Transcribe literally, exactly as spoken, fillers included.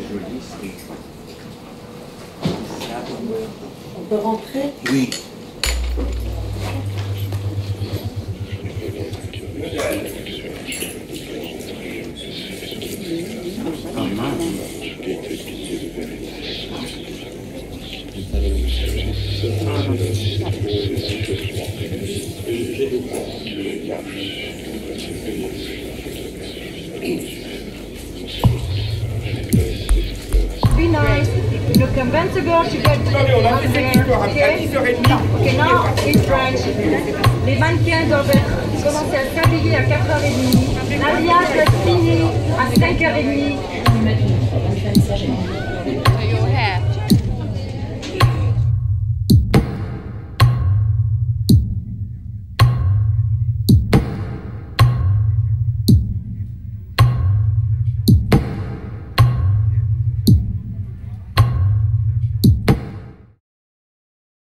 joli, c'est... On peut rentrer? Oui. Ah mince. Be nice. You convince a girl to get out there, okay? Okay, now in French. Les mannequins doivent être, commencer à s'habiller à quatre heures trente. L'habillage doit être fini à cinq heures trente.